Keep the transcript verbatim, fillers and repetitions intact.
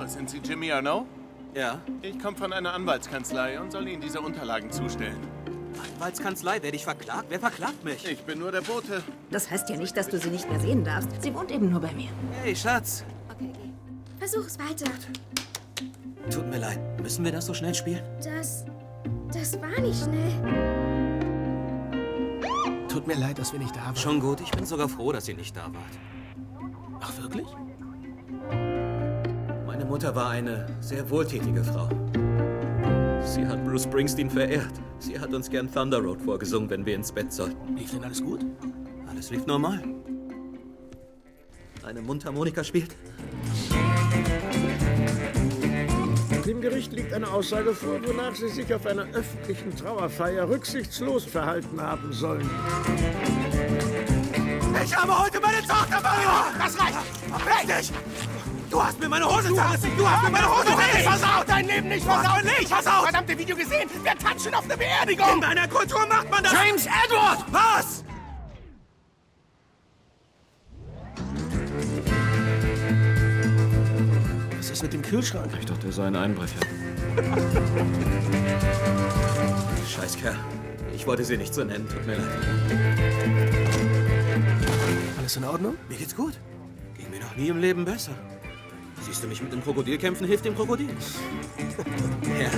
Oh, sind Sie Jimmy Arnaud? Ja. Ich komme von einer Anwaltskanzlei und soll Ihnen diese Unterlagen zustellen. Anwaltskanzlei? Werde ich verklagt? Wer verklagt mich? Ich bin nur der Bote. Das heißt ja nicht, dass du sie nicht mehr sehen darfst. Sie wohnt eben nur bei mir. Hey, Schatz. Okay, geh. Versuch's weiter. Tut mir leid. Müssen wir das so schnell spielen? Das... das war nicht schnell. Tut mir leid, dass wir nicht da waren. Schon gut. Ich bin sogar froh, dass ihr nicht da wart. Ach, wirklich? Meine Mutter war eine sehr wohltätige Frau. Sie hat Bruce Springsteen verehrt. Sie hat uns gern Thunder Road vorgesungen, wenn wir ins Bett sollten. Lief denn alles gut? Alles lief normal. Eine Mundharmonika spielt. Dem Gericht liegt eine Aussage vor, wonach Sie sich auf einer öffentlichen Trauerfeier rücksichtslos verhalten haben sollen. Ich habe heute meine Tochter verloren! Das reicht! Richtig! Du hast mir meine Hose zerrissen! Du hast mir meine Hose zerrissen! Versaut! Dein Leben nicht versaut! Nicht versaut! Verdammte Video gesehen! Wir tanzen auf eine Beerdigung! In meiner Kultur macht man das! James Edward! Was? Was ist mit dem Kühlschrank? Ich dachte, er sei ein Einbrecher. Scheißkerl. Ich wollte sie nicht so nennen, tut mir leid. Alles in Ordnung? Mir geht's gut. Ging mir noch nie im Leben besser. Siehst du mich mit dem Krokodil kämpfen, hilft dem Krokodil. Ja.